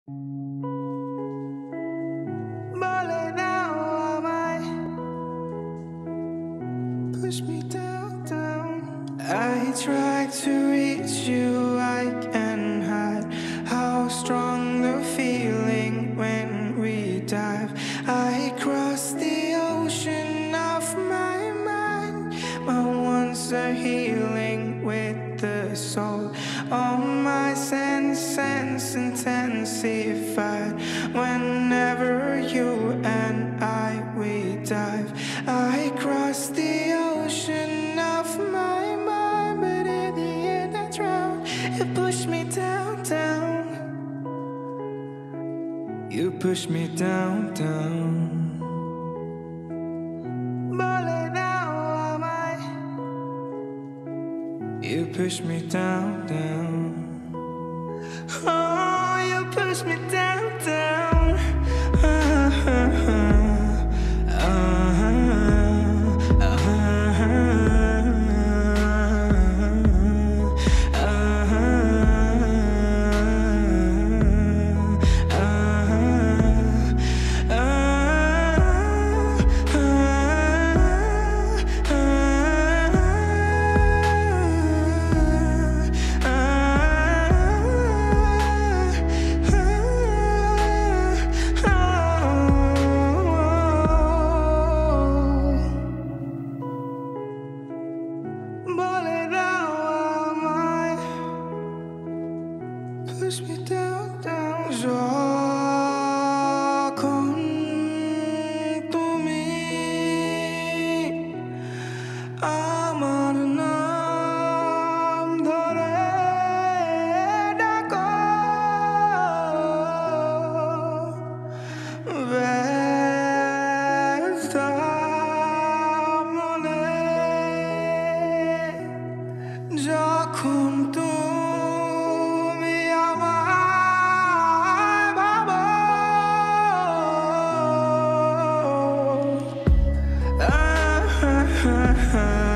Bole now, আমায় push me down, down. I try to reach you, I can hide how strong the feeling when we dive. I cross the ocean of my mind. My wounds are healing with the soul. All my sense intensified whenever you and I we dive. I cross the ocean of my mind, but in the end I drown. You push me down, down. You push me down, down. Bole now, আমায়. You push me down, down. Oh, you push me down, down. Bole now, আমায় push me down, down. যখন তুমি আমার নাম ধরে ডাকো, ব্যথা মনে যখন তুমি আমায় ভাবো, ah, ah, ah, ah.